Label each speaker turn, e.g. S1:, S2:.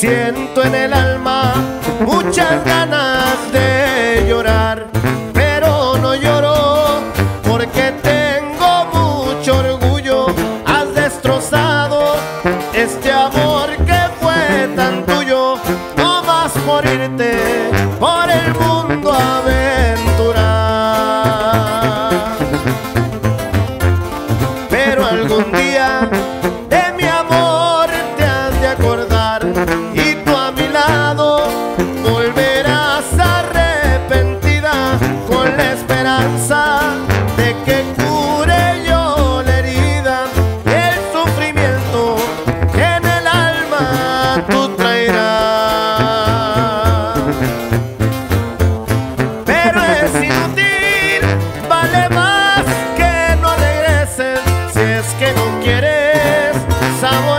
S1: Siento en el alma muchas ganas de llorar, pero no lloro porque tengo mucho orgullo. Has destrozado este amor que fue tan tuyo. No vas por irte por el mundo a aventurar, pero algún día de mi amor te has de acordar y tú a mi lado volverás arrepentida con la esperanza de que cure yo la herida y el sufrimiento que en el alma tú traerás. Pero es inútil, vale más que no regreses si es que no quieres saborear